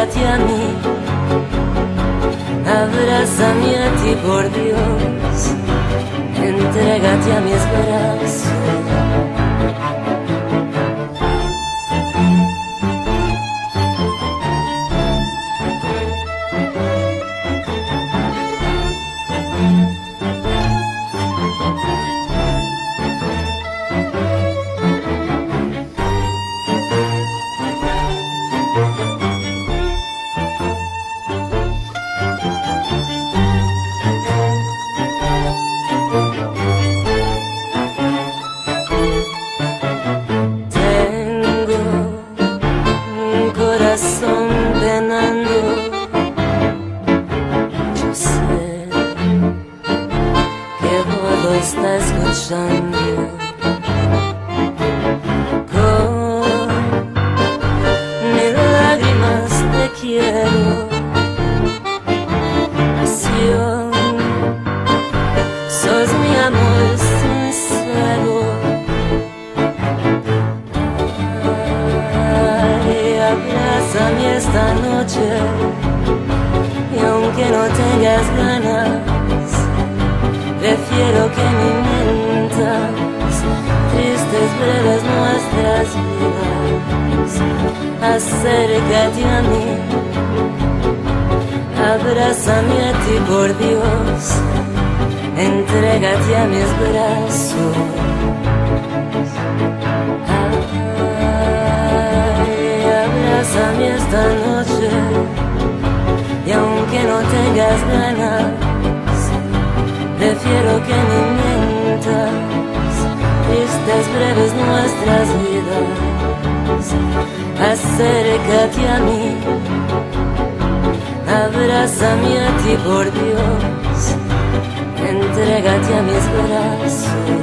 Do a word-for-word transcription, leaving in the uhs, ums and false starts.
entrégate a mí, abrázame a ti por Dios, entrégate a mis brazos. Corazón penando, yo sé que todo está escuchando. Con mis lágrimas te quiero, pasión, sos mi amor sincero. Abrázame esta noche y aunque no tengas ganas, prefiero que me mientas tristes, breves nuestras vidas. Acércate a mí, abrázame a ti por Dios, entrégate a mis brazos. Abrázame esta noche y aunque no tengas ganas, prefiero que me mientas tristes, breves nuestras vidas. Acércate a mí, abrázame a ti por Dios, entrégate a mis brazos.